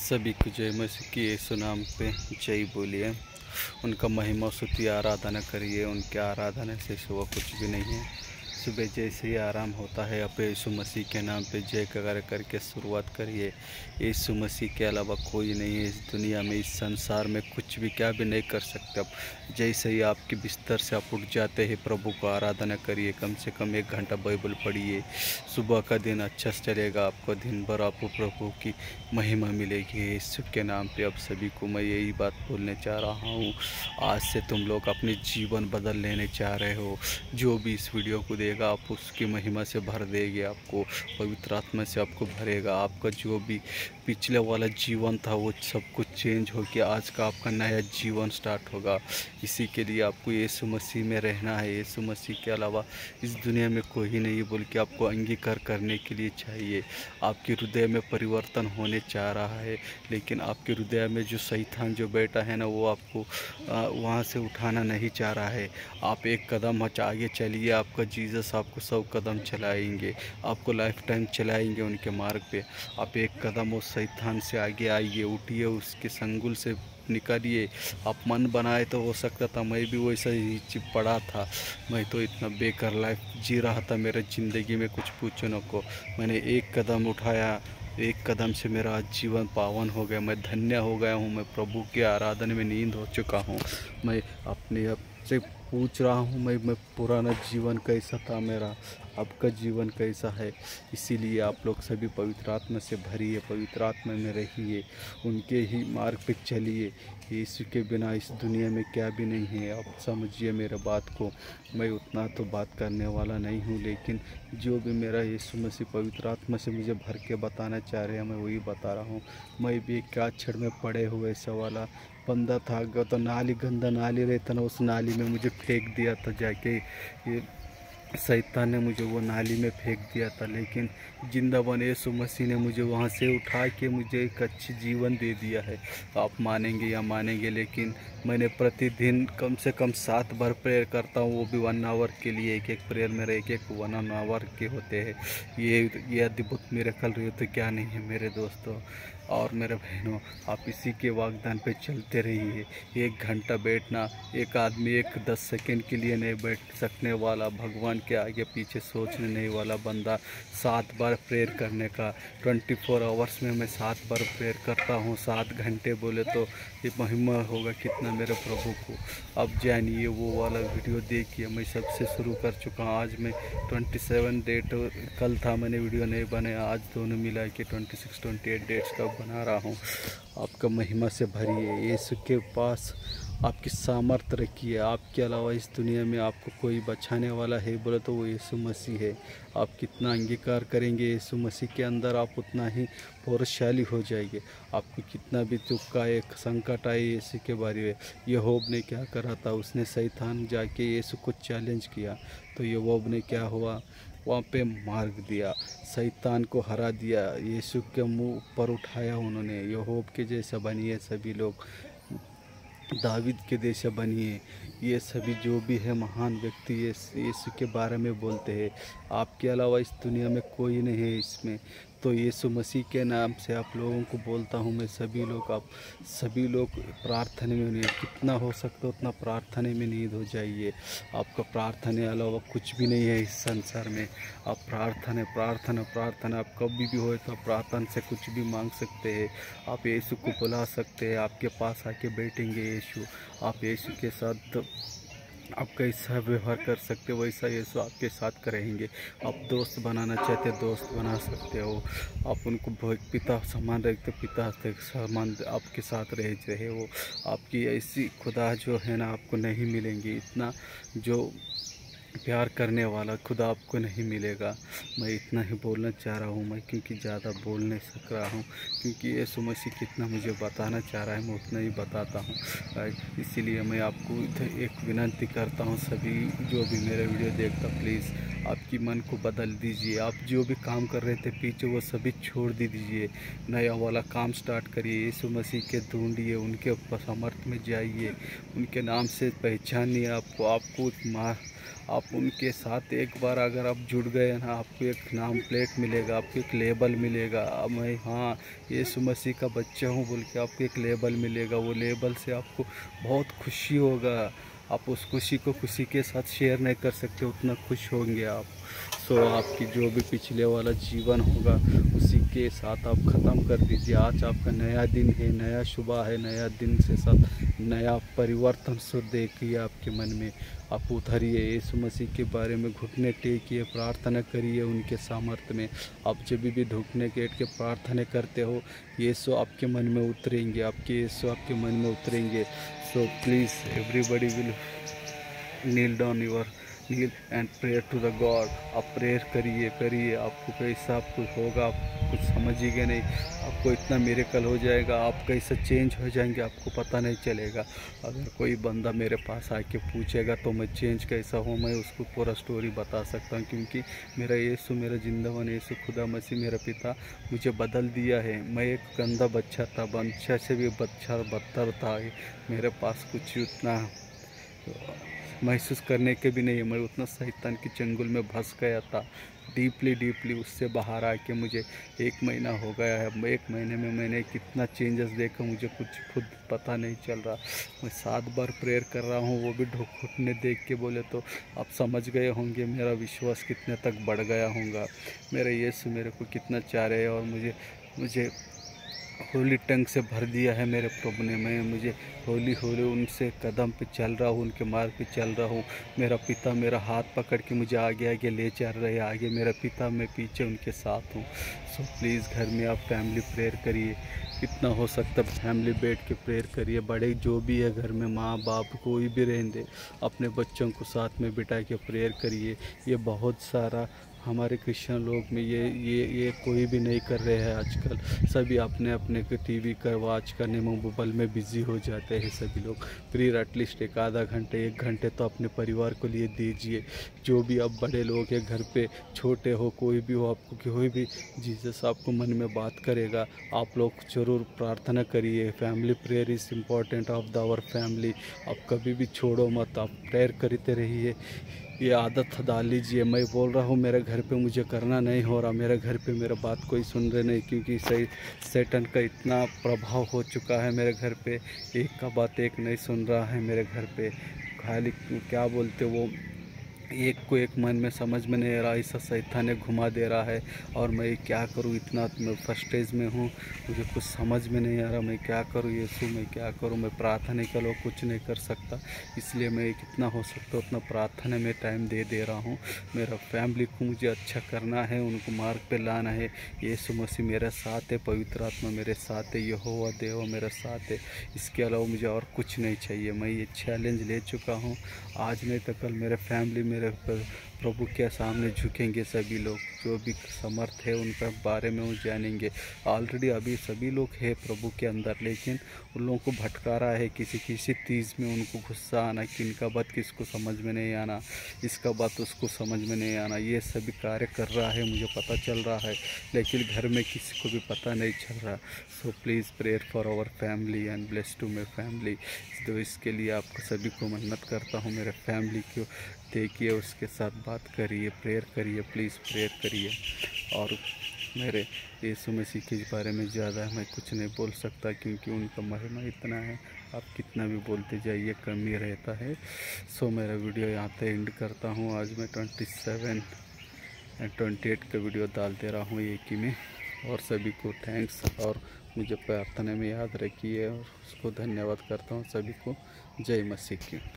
सभी को जय मसीह की यीशु नाम पे जय बोलिए। उनका महिमा स्तुति आराधना करिए। उनके आराधना से सिवा कुछ भी नहीं है। सुबह जैसे ही आराम होता है आप यीशु मसीह के नाम पे जय करके शुरुआत करिए। यीशु मसीह के अलावा कोई नहीं है इस दुनिया में, इस संसार में कुछ भी क्या भी नहीं कर सकते। अब जैसे ही आपके बिस्तर से आप उठ जाते हैं प्रभु को आराधना करिए। कम से कम 1 घंटा बाइबल पढ़िए। सुबह का दिन अच्छा से चलेगा, आपको दिन भर आपको प्रभु की महिमा मिलेगी यीशु के नाम पे। अब सभी को मैं यही बात बोलने चाह रहा हूँ, आज से तुम लोग अपने जीवन बदल लेने चाह रहे हो। जो भी इस वीडियो को देगा आप उसकी महिमा से भर देंगे, आपको पवित्र आत्मा से आपको भरेगा। आपका जो भी पिछले वाला जीवन था वो सब कुछ चेंज हो के आज का आपका नया जीवन स्टार्ट होगा। इसी के लिए आपको यीशु मसीह में रहना है। यीशु मसीह के अलावा इस दुनिया में कोई नहीं बोल के आपको अंगीकार करने के लिए चाहिए। आपके हृदय में परिवर्तन होने चाह रहा है, लेकिन आपके हृदय में जो शैतान जो बैठा है ना, वो आपको वहाँ से उठाना नहीं चाह रहा है। आप एक कदम आगे चलिए, आपका जीसस आपको 100 कदम चलाएंगे, आपको लाइफ टाइम चलाएंगे उनके मार्ग पे। आप एक कदम उस शैतान से आगे आइए, उठिए, उसके संगुल से निकालिए। आप मन बनाए तो हो सकता था मैं भी वैसा ही चिप पड़ा था। मैं तो इतना बेकार लाइफ जी रहा था, मेरे ज़िंदगी में कुछ पूछो न को। मैंने एक कदम उठाया, एक कदम से मेरा जीवन पावन हो गया। मैं धन्य हो गया हूँ। मैं प्रभु के आराधना में नींद हो चुका हूँ। मैं अपने आप से पूछ रहा हूँ मैं पुराना जीवन कैसा था मेरा, आपका जीवन कैसा है। इसीलिए आप लोग सभी पवित्र आत्मा से भरिए, पवित्र आत्मा में रहिए, उनके ही मार्ग पे चलिए। यीशु के बिना इस दुनिया में क्या भी नहीं है। आप समझिए मेरे बात को। मैं उतना तो बात करने वाला नहीं हूँ, लेकिन जो भी मेरा यीशु मसीह पवित्र आत्मा से मुझे भर के बताना चाह रहे हैं मैं वही बता रहा हूँ। मैं भी एक काछड़ में पड़े हुए ऐसा वाला बंदा था, तो नाली गंदा नाली रहता ना, उस नाली में मुझे फेंक दिया था जाके। ये शैतान ने मुझे वो नाली में फेंक दिया था, लेकिन जिंदाबाद यीशु मसीह ने मुझे वहाँ से उठा के मुझे एक अच्छी जीवन दे दिया है। आप मानेंगे या मानेंगे, लेकिन मैंने प्रतिदिन कम से कम 7 बार प्रेयर करता हूँ, वो भी 1 आवर के लिए। एक प्रेयर मेरे एक 1 आवर के होते हैं। ये अद्भुत मिरेकल रही तो क्या नहीं है मेरे दोस्तों और मेरे बहनों। आप इसी के वागदान पे चलते रहिए। 1 घंटा बैठना, एक आदमी 10 सेकंड के लिए नहीं बैठ सकने वाला, भगवान के आगे पीछे सोचने नहीं वाला बंदा 7 बार प्रेयर करने का। 24 आवर्स में मैं 7 बार प्रेयर करता हूँ। 7 घंटे बोले तो ये महिमा होगा कितना मेरे प्रभु को। अब जानिए वो वाला वीडियो देखिए। मैं सबसे शुरू कर चुका हूँ। आज मैं 27 डेट, कल था मैंने वीडियो नहीं बनाया, आज दोनों मिला के 26 28 डेट्स का बना रहा हूँ। आपका महिमा से भरिए, यीशु के पास आपकी सामर्थ रखिए। आपके अलावा इस दुनिया में आपको कोई बचाने वाला है बोले तो वो यीशु मसीह है। आप कितना अंगीकार करेंगे यीशु मसीह के अंदर, आप उतना ही पौरशाली हो जाएंगे। आपको कितना भी दुख का एक संकट आए यीशु के बारे में। यहोब ने क्या करा था, उसने शैतान जाके यीशु को चैलेंज किया, तो यहोब ने क्या हुआ, वहाँ पे मार्ग दिया, शैतान को हरा दिया, यीशु के मुंह पर उठाया उन्होंने। यहोब के जैसा बनिए सभी लोग, दाविद के जैसा बनिए। ये सभी जो भी है महान व्यक्ति यीशु के बारे में बोलते हैं। आपके अलावा इस दुनिया में कोई नहीं है इसमें। तो यीशु मसीह के नाम से आप लोगों को बोलता हूँ मैं, सभी लोग, आप सभी लोग प्रार्थना में नहीं, कितना हो सकता उतना प्रार्थना में नींद हो जाइए। आपका प्रार्थना अलावा कुछ भी नहीं है इस संसार में। आप प्रार्थना प्रार्थना प्रार्थना, आप कभी भी हो तो प्रार्थना से कुछ भी मांग सकते हैं। आप यीशु को बुला सकते हैं, आपके पास आके बैठेंगे यीशु। आप यीशु के साथ आप कैसा व्यवहार कर सकते हो वैसा यीशु आपके साथ करेंगे। आप दोस्त बनाना चाहते हो दोस्त बना सकते हो। आप उनको पिता समान रखते, पिता समान आपके साथ रहे हो। आपकी ऐसी खुदा जो है ना आपको नहीं मिलेंगी। इतना जो प्यार करने वाला खुदा आपको नहीं मिलेगा। मैं इतना ही बोलना चाह रहा हूँ मैं, क्योंकि ज़्यादा बोल नहीं सक रहा हूँ, क्योंकि यीशु मसीह कितना मुझे बताना चाह रहा है मैं उतना ही बताता हूँ। इसीलिए मैं आपको एक विनती करता हूँ, सभी जो भी मेरा वीडियो देखता प्लीज़ आपकी मन को बदल दीजिए। आप जो भी काम कर रहे थे पीछे वो सभी छोड़ दीजिए, नया वाला काम स्टार्ट करिए। यीशु मसीह के ढूंढिए, उनके सामर्थ में जाइए, उनके नाम से पहचानिए आपको। आप उनके साथ एक बार अगर आप जुड़ गए ना, आपको एक नाम प्लेट मिलेगा, आपको एक लेबल मिलेगा। अब मैं हाँ यीशु मसीह का बच्चा हूँ बोल के आपको एक लेबल मिलेगा। वो लेबल से आपको बहुत खुशी होगा। आप उस खुशी को किसी के साथ शेयर नहीं कर सकते, उतना खुश होंगे आप। सो आपकी जो भी पिछले वाला जीवन होगा उसी के साथ आप ख़त्म कर दीजिए। आज आपका नया दिन है, नया सुबह है, नया दिन से साथ नया परिवर्तन सो देखिए आपके मन में। आप उतरिए, यीशु मसीह के बारे में घुटने टेकिए, प्रार्थना करिए उनके सामर्थ्य में। आप जब भी घुटने टेक के प्रार्थना करते हो यीशु आपके मन में उतरेंगे, आपके यीशु आपके मन में उतरेंगे। So please everybody will kneel down your kneel and prayer to the god. आप प्रेयर करिए। आपको कैसा कुछ होगा आप कुछ समझिएगा नहीं, आपको इतना मिरेकल हो जाएगा, आप कैसे चेंज हो जाएंगे आपको पता नहीं चलेगा। अगर कोई बंदा मेरे पास आके पूछेगा तो मैं चेंज कैसा हूँ, मैं उसको पूरा स्टोरी बता सकता हूँ, क्योंकि मेरा यीशु, मेरा जिंदावन यीशु खुदा मसीह मेरा पिता मुझे बदल दिया है। मैं एक गंदा बच्चा था, बच्चा से भी बच्चा बदतर था। मेरे पास कुछ उतना महसूस करने के भी नहीं, मैं उतना शैतान के चंगुल में फंस गया था डीपली। उससे बाहर आके मुझे 1 महीना हो गया है। 1 महीने में मैंने कितना चेंजेस देखा मुझे कुछ खुद पता नहीं चल रहा। मैं 7 बार प्रेयर कर रहा हूँ, वो भी घुटने देख के बोले तो आप समझ गए होंगे मेरा विश्वास कितने तक बढ़ गया होगा। मेरा यीशु मेरे को कितना चाह रहे हैं और मुझे होली टंग से भर दिया है मेरे प्रभु ने। मैं मुझे होली उनसे कदम पे चल रहा हूँ, उनके मार्ग पे चल रहा हूँ। मेरा पिता मेरा हाथ पकड़ के मुझे आगे ले चल रहे हैं, आगे मेरा पिता, मैं पीछे उनके साथ हूँ। सो प्लीज़ घर में आप फैमिली प्रेयर करिए, कितना हो सकता है फैमिली बैठ के प्रेयर करिए। बड़े जो भी है घर में, माँ बाप कोई भी रहने दे, अपने बच्चों को साथ में बिठा के प्रेयर करिए। ये बहुत सारा हमारे क्रिश्चियन लोग में ये कोई भी नहीं कर रहे हैं आजकल। सभी अपने अपने टीवी का वॉच करने में, मोबाइल में बिजी हो जाते हैं सभी लोग। प्रेयर एटलीस्ट एक आधा घंटे 1 घंटे तो अपने परिवार को लिए दीजिए। जो भी अब बड़े लोग हैं घर पे, छोटे हो कोई भी हो, आपको कोई भी जीसस आपको मन में बात करेगा, आप लोग ज़रूर प्रार्थना करिए। Family prayer is important of our family. आप कभी भी छोड़ो मत, आप प्रेयर करते रहिए। ये आदत डाल लीजिए। मैं बोल रहा हूँ मेरे घर पे मुझे करना नहीं हो रहा, मेरे घर पे मेरा बात कोई सुन रहे नहीं, क्योंकि सही शैतान का इतना प्रभाव हो चुका है मेरे घर पे। एक का बात एक नहीं सुन रहा है मेरे घर पे। खाली क्या बोलते वो, एक को एक मन में समझ में नहीं आ रहा, ऐसा शैतान ने घुमा दे रहा है। और मैं क्या करूं, इतना मैं फर्स्टेज में हूं, मुझे कुछ समझ में नहीं आ रहा मैं क्या करूं। यीशु मैं क्या करूं, मैं प्रार्थना के लोग कुछ नहीं कर सकता, इसलिए मैं कितना हो सकता उतना प्रार्थना में टाइम दे रहा हूं। मेरा फैमिली को मुझे अच्छा करना है, उनको मार्ग पे लाना है। यीशु मसीह मेरे साथ है, पवित्र आत्मा मेरे साथ है, यहोवा देवा मेरे साथ है। इसके अलावा मुझे और कुछ नहीं चाहिए। मैं ये चैलेंज ले चुका हूँ, आज नहीं तो कल मेरे फैमिली मेरे प्रभु के सामने झुकेंगे। सभी लोग जो भी समर्थ है उनका बारे में वो जानेंगे। ऑलरेडी अभी सभी लोग हैं प्रभु के अंदर, लेकिन उन लोगों को भटका रहा है किसी चीज़ में। उनको गुस्सा आना कि इनका बात किसको समझ में नहीं आना, इसका बात उसको समझ में नहीं आना, ये सभी कार्य कर रहा है, मुझे पता चल रहा है, लेकिन घर में किसी को भी पता नहीं चल रहा। So please prayer for our family and bless to my family. तो इसके लिए आपको सभी को मन्नत करता हूँ, मेरे फैमिली को देखिए, उसके साथ बात करिए, प्रेयर करिए, प्लीज़ प्रेयर करिए। और मेरे यीशु मसीह के बारे में ज़्यादा मैं कुछ नहीं बोल सकता, क्योंकि उनका महिमा इतना है, आप कितना भी बोलते जाइए कमी रहता है। सो मेरा वीडियो यहाँ पे एंड करता हूँ। आज मैं 27 एंड 28 का वीडियो डाल दे रहा हूँ एक ही में। और सभी को थैंक्स, और मुझे प्रार्थना में याद रखिए, और उसको धन्यवाद करता हूँ सभी को। जय मसीह की।